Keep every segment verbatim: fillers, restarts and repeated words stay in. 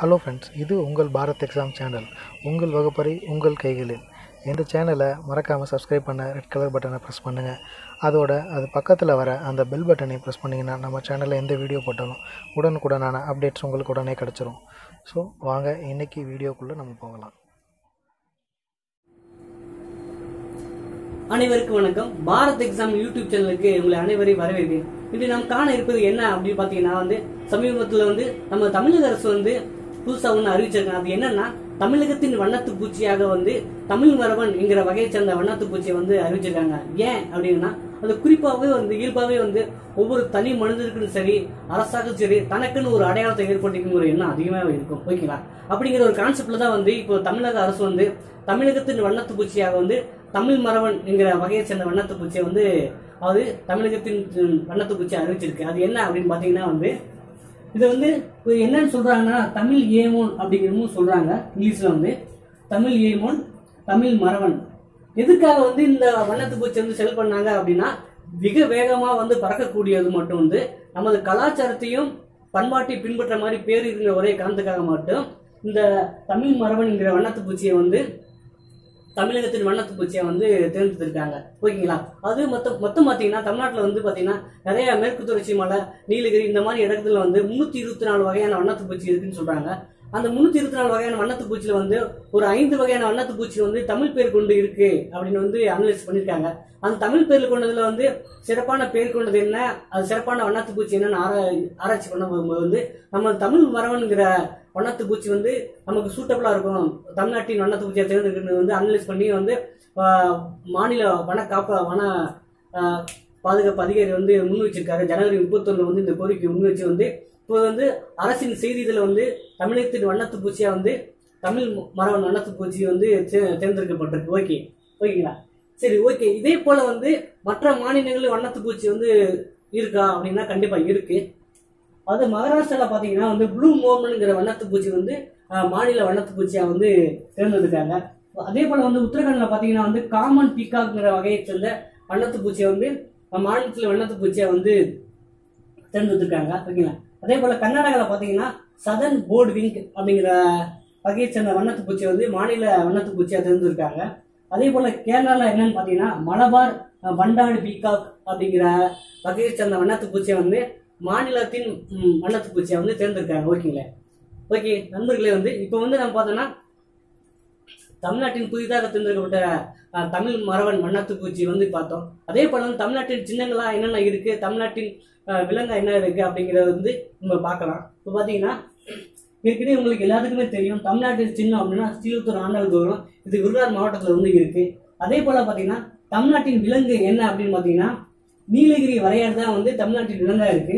Hello friends, இது உங்கள் Bharat exam channel. உங்கள் வகுப்பறை உங்கள் கைகளில். இந்த சேனலை மறக்காமல் சப்ஸ்கிரைப் பண்ண ரெட் கலர் பட்டனை ப்ரெஸ் பண்ணுங்கள். அதோட அது பக்கத்தில் வர அந்த பெல் பட்டனை ப்ரெஸ் பண்ணிங்கன்னா நம்ம சேனலில் எந்த வீடியோ போட்டாலும் உடனுக்குடனான அப்டேட்ஸ் உங்களுக்கு உடனே கிடச்சிரும். ஸோ வாங்க இன்றைக்கி வீடியோக்குள்ளே நம்ம போகலாம். அனைவருக்கும் வணக்கம். பாரத் எக்ஸாம் யூடியூப் சேனலுக்கு உங்களை அனைவரையும் வரவேற்கிறேன். இன்று நாம் காண இருப்பது என்ன அப்படின்னு பாத்தீங்கன்னா வந்து சமீபத்தில் வந்து நம்ம தமிழக அரசு வந்து புதுசா ஒண்ணு அறிவிச்சிருக்காங்க. அது என்னன்னா, தமிழகத்தின் வண்ணத்து பூச்சியாக வந்து தமிழ் மரபன் என்கிற வகையை சேர்ந்த வண்ணத்து பூச்சியை வந்து அறிவிச்சிருக்காங்க. ஏன் அப்படின்னா, அது குறிப்பாகவே வந்து இயல்பாகவே வந்து ஒவ்வொரு தனி மனிதருக்கும் சரி, அரசாக சரி, தனக்குன்னு ஒரு அடையாளத்தை ஏற்படுத்திக்கும் ஒரு எண்ணம் அதிகமாக இருக்கும். ஓகேங்களா? அப்படிங்கிற ஒரு கான்செப்ட்ல தான் வந்து இப்போ தமிழக அரசு வந்து தமிழகத்தின் வண்ணத்து பூச்சியாக வந்து தமிழ் மரபன் என்கிற வகையை சேர்ந்த வண்ணத்து பூச்சியை வந்து அது தமிழகத்தின் வண்ணத்து பூச்சியை அறிவிச்சிருக்கு. அது என்ன அப்படின்னு பாத்தீங்கன்னா வந்து இது வந்து என்னன்னு சொல்றாங்கன்னா, தமிழ் ஏமோன் அப்படிங்கிறதும் சொல்றாங்க. இங்கிலீஷ்ல வந்து தமிழ் ஏமோன், தமிழ் மரவன். எதுக்காக வந்து இந்த வண்ணத்து பூச்சி வந்து செல் பண்ணாங்க அப்படின்னா, மிக வேகமா வந்து பறக்கக்கூடியது மட்டும் வந்து நமது கலாச்சாரத்தையும் பண்பாட்டை பின்பற்ற மாதிரி பேர் இருக்கிற ஒரே காரணத்துக்காக மட்டும் இந்த தமிழ் மரவன் என்கிற வண்ணத்து பூச்சியை வந்து தமிழகத்தின் வண்ணத்து பூச்சியை வந்து தேர்ந்தெடுத்திருக்காங்க. ஓகேங்களா? அது மொத்தம் மொத்தம் பாத்தீங்கன்னா தமிழ்நாட்டில் வந்து பாத்தீங்கன்னா நிறைய மேற்கு தொடர்ச்சி மலை, நீலகிரி இந்த மாதிரி இடத்துல வந்து முன்னூத்தி இருபத்தி நாலு வகையான வண்ணத்து பூச்சி இருக்குன்னு சொல்றாங்க. அந்த முன்னூத்தி இருபத்தி நாலு வகையான வண்ணத்து பூச்சியில வந்து ஒரு ஐந்து வகையான வண்ணத்து பூச்சி வந்து தமிழ் பேர் கொண்டு இருக்கு அப்படின்னு வந்து அனலைஸ் பண்ணிருக்காங்க. அந்த தமிழ் பேர் கொண்டதுல வந்து சிறப்பான பேர் கொண்டது என்ன, அது சிறப்பான வண்ணத்து பூச்சி என்னன்னு ஆராய்ச்சி பண்ண போகும்போது வந்து நம்ம தமிழ் மரவன்கிற வண்ணத்து பூச்சி வந்து நமக்கு சூட்டபிளா இருக்கும், தமிழ்நாட்டின் வண்ணத்து பூச்சியை தேர்ந்தெடுக்கிறது வந்து அனலைஸ் பண்ணி வந்து மாநில வன காப்ப வன பாதுகாப்பு அதிகாரி வந்து முன் வச்சிருக்காரு. ஜனவரி முப்பத்தி ஒண்ணு வந்து இந்த கோரிக்கை முன் வச்சு வந்து இப்போ வந்து அரசின் செய்தியில வந்து தமிழகத்தின் வண்ணத்து பூச்சியா வந்து தமிழ் மரவன் வண்ணத்து பூச்சி வந்து தேர்ந்தெடுக்கப்பட்டிருக்கு. ஓகே ஓகேங்களா? சரி, ஓகே. இதே போல வந்து மற்ற மாநிலங்களில் வண்ணத்து பூச்சி வந்து இருக்கா அப்படின்னா கண்டிப்பா இருக்கு. அது மகாராஷ்டிரால பாத்தீங்கன்னா வந்து ப்ளூ மோர்மன்ங்கிற வண்ணத்து பூச்சி வந்து மாநில வண்ணத்து பூச்சியா வந்து தேர்ந்தெடுக்காங்க. அதே போல வந்து உத்தரகாண்ட்ல பாத்தீங்கன்னா வந்து காமன் பீகாக்ங்கிற வகையை சேர்ந்த வண்ணத்து பூச்சியை வந்து மாநிலத்தில் வண்ணத்து பூச்சியா வந்து தேர்ந்தெடுத்திருக்காங்க. ஓகேங்களா? அதே போல கர்நாடகாவில் பாத்தீங்கன்னா சதர்ன் போர்டு விங் அப்படிங்கிற வகையை சேர்ந்த வண்ணத்து பூச்சியை வந்து மாநில வண்ணத்து பூச்சியா தேர்ந்தெடுக்காங்க. அதே போல கேரளால என்னன்னு பாத்தீங்கன்னா மலபார் வண்டாடு பீகாக் அப்படிங்கிற வகையை சேர்ந்த வண்ணத்து பூச்சியை வந்து மாநிலத்தின் வண்ணத்து பூச்சியை வந்து தேர்ந்தெடுக்காங்க. ஓகேங்களா? ஓகே நண்பர்களே, வந்து இப்ப வந்து நம்ம பார்த்தோம்னா தமிழ்நாட்டின் புதிதாக தேர்ந்தெடுக்கப்பட்ட தமிழ் மரவன் வண்ணத்து பூச்சி வந்து பார்த்தோம். அதே போல வந்து தமிழ்நாட்டின் சின்னங்களா என்னென்ன இருக்கு, தமிழ்நாட்டின் விலங்கா என்ன இருக்கு அப்படிங்கறத வந்து நம்ம பார்க்கலாம். இப்ப பாத்தீங்கன்னா ஏற்கனவே உங்களுக்கு எல்லாத்துக்குமே தெரியும், தமிழ்நாட்டின் சின்னம் அப்படின்னா ஸ்ரீவில்லிபுத்தூர் ஆண்டாள் கோபுரம். இது விருதுநகர் மாவட்டத்துல வந்து இருக்கு. அதே போல பாத்தீங்கன்னா தமிழ்நாட்டின் விலங்கு என்ன அப்படின்னு பாத்தீங்கன்னா நீலகிரி வரையாடு தான் வந்து தமிழ்நாட்டின் விலங்கா இருக்கு.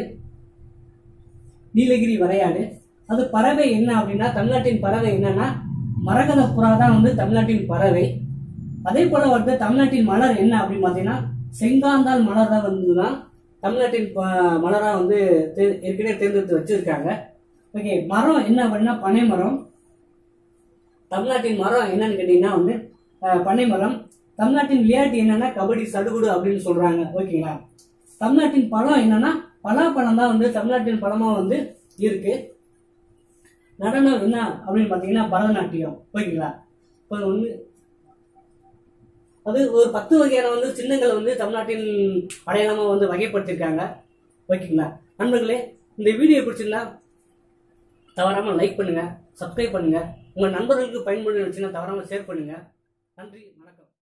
நீலகிரி வரையாடு. அது பறவை என்ன அப்படின்னா தமிழ்நாட்டின் பறவை என்னன்னா மரகத புறா தான் வந்து தமிழ்நாட்டின் பறவை. அதே போல வந்து தமிழ்நாட்டின் மலர் என்ன அப்படின்னு பாத்தீங்கன்னா செங்காந்தாள் மலர் தான் வந்துதான் தமிழ்நாட்டின் மலரா வந்து ஏற்கனவே தேர்ந்தெடுத்து வச்சிருக்காங்க. ஓகே, மரம் என்ன அப்படின்னா பனை மரம். தமிழ்நாட்டின் மரம் என்னன்னு கேட்டீங்கன்னா வந்து பனை மரம். தமிழ்நாட்டின் விளையாட்டு என்னன்னா கபடி, சடுகுடு அப்படின்னு சொல்றாங்க. ஓகேங்களா? தமிழ்நாட்டின் பழம் என்னன்னா பலாப்பழம் தான் வந்து தமிழ்நாட்டின் பழமா வந்து இருக்கு. நடனம் என்ன அப்படின்னு பாத்தீங்கன்னா பரதநாட்டியம். ஓகேங்களா? இப்போ வந்து அது ஒரு பத்து வகையான வந்து சின்னங்களை வந்து தமிழ்நாட்டின் அடையாளமா வந்து வகைப்படுத்திருக்காங்க. ஓகேங்களா நண்பர்களே? இந்த வீடியோ பிடிச்சிருந்தா தவறாம லைக் பண்ணுங்க, சப்ஸ்கிரைப் பண்ணுங்க, உங்க நண்பர்களுக்கு பயன்படுத்தினா தவறாம ஷேர் பண்ணுங்க. நன்றி, வணக்கம்.